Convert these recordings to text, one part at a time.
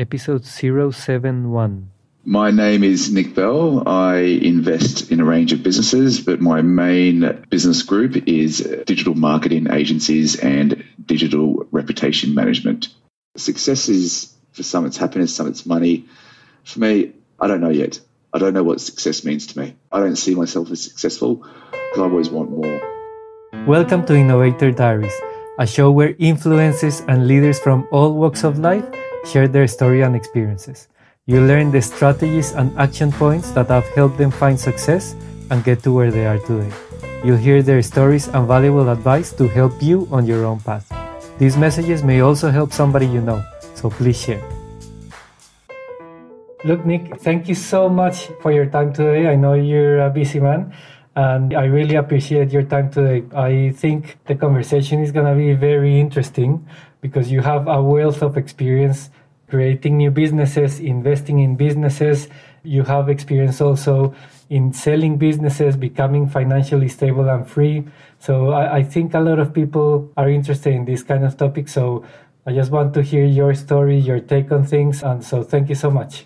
episode 071. My name is Nick Bell. I invest in a range of businesses, but my main business group is digital marketing agencies and digital reputation management. Success is, for some it's happiness, some it's money. For me, I don't know yet. I don't know what success means to me. I don't see myself as successful because I always want more. Welcome to Innovator Diaries, a show where influencers and leaders from all walks of life share their story and experiences. You learn the strategies and action points that have helped them find success and get to where they are today. You'll hear their stories and valuable advice to help you on your own path. These messages may also help somebody you know, so please share. Look, Nick, thank you so much for your time today. I know you're a busy man, and I really appreciate your time today. I think the conversation is going to be very interesting because you have a wealth of experience creating new businesses, investing in businesses. You have experience also in selling businesses, becoming financially stable and free. So I think a lot of people are interested in this kind of topic. So I just want to hear your story, your take on things. And so thank you so much.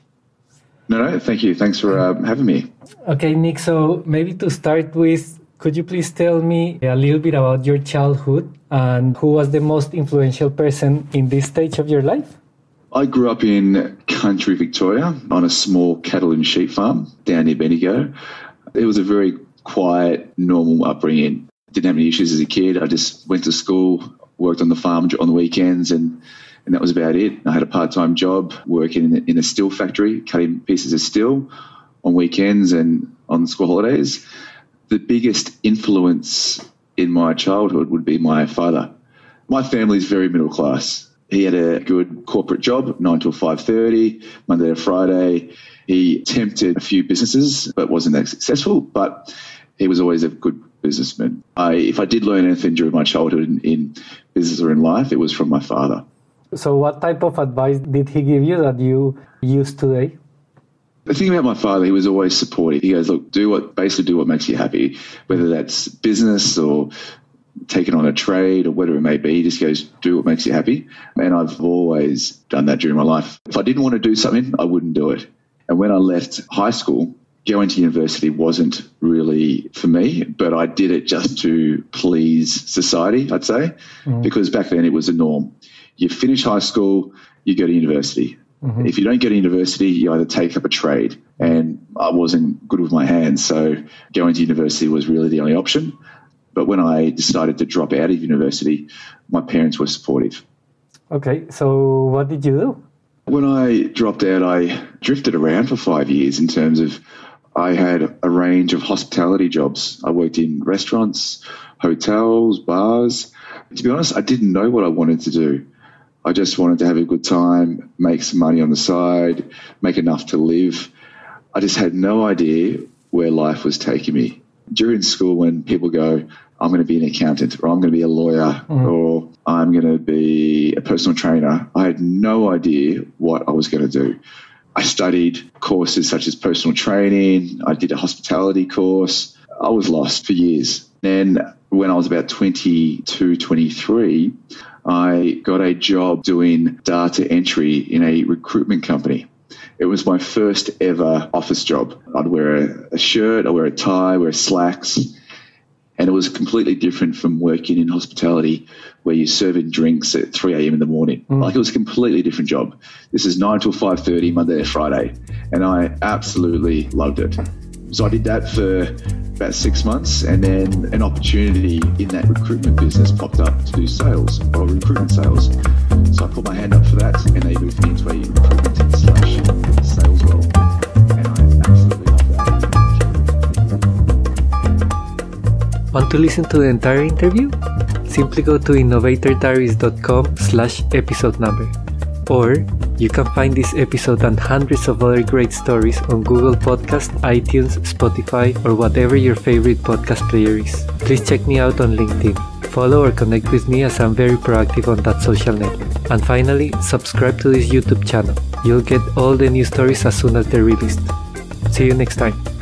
No, thank you. Thanks for having me. Okay, Nick, so maybe to start with, could you please tell me a little bit about your childhood and who was the most influential person in this stage of your life? I grew up in country Victoria on a small cattle and sheep farm down near Bendigo. It was a very quiet, normal upbringing. Didn't have any issues as a kid. I just went to school, worked on the farm on the weekends, and that was about it. I had a part-time job working in a steel factory, cutting pieces of steel on weekends and on school holidays. The biggest influence in my childhood would be my father. My family is very middle class. He had a good corporate job, 9 till 5:30, Monday to Friday. He attempted a few businesses, but wasn't that successful. But he was always a good businessman. If I did learn anything during my childhood in business or in life, it was from my father. So what type of advice did he give you that you use today? The thing about my father, he was always supportive. He goes, look, do what makes you happy, whether that's business or taking on a trade or whatever it may be. He just goes, do what makes you happy. And I've always done that during my life. If I didn't want to do something, I wouldn't do it. And when I left high school, going to university wasn't really for me, but I did it just to please society, I'd say, because back then it was the norm. You finish high school, you go to university. Mm-hmm. If you don't go to university, you either take up a trade. And I wasn't good with my hands, so going to university was really the only option. But when I decided to drop out of university, my parents were supportive. Okay, so what did you do? When I dropped out, I drifted around for 5 years in terms of I had a range of hospitality jobs. I worked in restaurants, hotels, bars. To be honest, I didn't know what I wanted to do. I just wanted to have a good time, make some money on the side, make enough to live. I just had no idea where life was taking me. During school, when people go, I'm going to be an accountant, or I'm going to be a lawyer, or I'm going to be a personal trainer, I had no idea what I was going to do. I studied courses such as personal training. I did a hospitality course. I was lost for years. Then when I was about 22, 23, I got a job doing data entry in a recruitment company. It was my first ever office job. I'd wear a shirt, I'd wear a tie, wear slacks. And it was completely different from working in hospitality where you're serving drinks at 3 a.m. in the morning. Like, it was a completely different job. This is 9 till 5:30, Monday to Friday. And I absolutely loved it. So I did that for about 6 months, and then an opportunity in that recruitment business popped up to do sales, or recruitment sales. So I put my hand up for that, and they moved me into a recruitment/sales role. And I absolutely loved that. Want to listen to the entire interview? Simply go to innovatordiaries.com/episode number. Or you can find this episode and hundreds of other great stories on Google Podcast, iTunes, Spotify, or whatever your favorite podcast player is. Please check me out on LinkedIn. Follow or connect with me as I'm very proactive on that social network. And finally, subscribe to this YouTube channel. You'll get all the new stories as soon as they're released. See you next time.